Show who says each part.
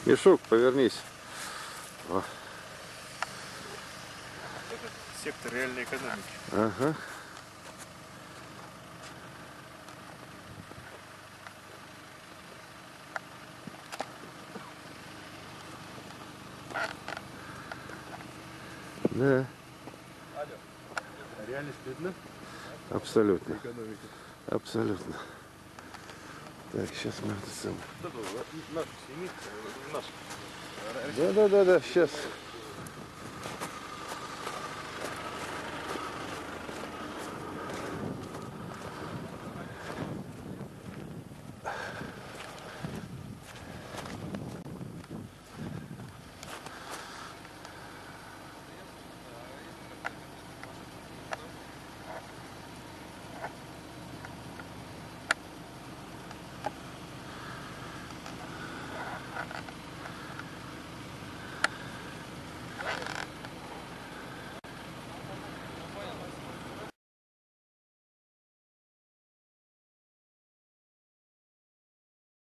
Speaker 1: Мишук, повернись. О.
Speaker 2: Это сектор реальной экономики.
Speaker 1: Ага. Да.
Speaker 2: Алло. Реальность видна?
Speaker 1: Абсолютно.
Speaker 2: Экономика.
Speaker 1: Абсолютно. Так, сейчас мы это самое.
Speaker 2: Наш синий, наш.
Speaker 1: Да, сейчас.